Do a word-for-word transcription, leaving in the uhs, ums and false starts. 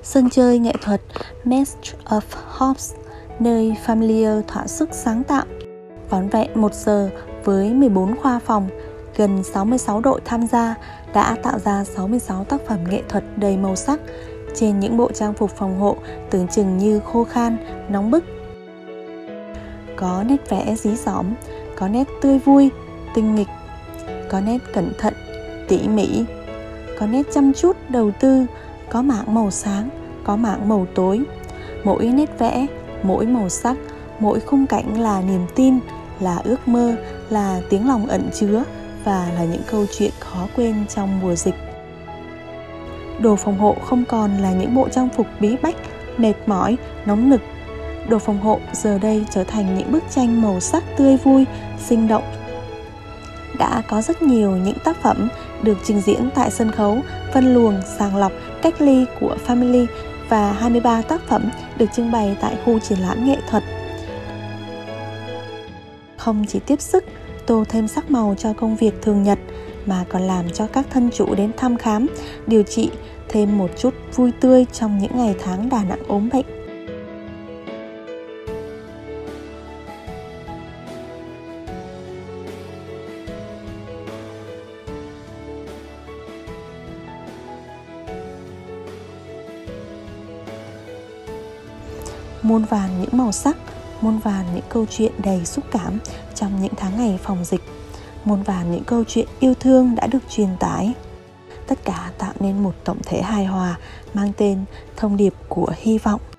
Sân chơi nghệ thuật Master of Hops, nơi Familiar thỏa sức sáng tạo. Vỏn vẹn một giờ với mười bốn khoa phòng, gần sáu mươi sáu đội tham gia đã tạo ra sáu mươi sáu tác phẩm nghệ thuật đầy màu sắc trên những bộ trang phục phòng hộ tưởng chừng như khô khan, nóng bức. Có nét vẽ dí dỏm, có nét tươi vui, tinh nghịch, có nét cẩn thận, tỉ mỉ, có nét chăm chút, đầu tư, có mảng màu sáng, có mảng màu tối. Mỗi nét vẽ, mỗi màu sắc, mỗi khung cảnh là niềm tin, là ước mơ, là tiếng lòng ẩn chứa và là những câu chuyện khó quên trong mùa dịch. Đồ phòng hộ không còn là những bộ trang phục bí bách, mệt mỏi, nóng nực. Đồ phòng hộ giờ đây trở thành những bức tranh màu sắc tươi vui, sinh động. Đã có rất nhiều những tác phẩm được trình diễn tại sân khấu phân luồng, sàng lọc, cách ly của Family và hai mươi ba tác phẩm được trưng bày tại khu triển lãm nghệ thuật. Không chỉ tiếp sức tô thêm sắc màu cho công việc thường nhật mà còn làm cho các thân chủ đến thăm khám, điều trị thêm một chút vui tươi trong những ngày tháng đà nẵng ốm bệnh. Muôn vàn những màu sắc, muôn vàn những câu chuyện đầy xúc cảm trong những tháng ngày phòng dịch. Muôn vàn những câu chuyện yêu thương đã được truyền tải. Tất cả tạo nên một tổng thể hài hòa mang tên thông điệp của hy vọng.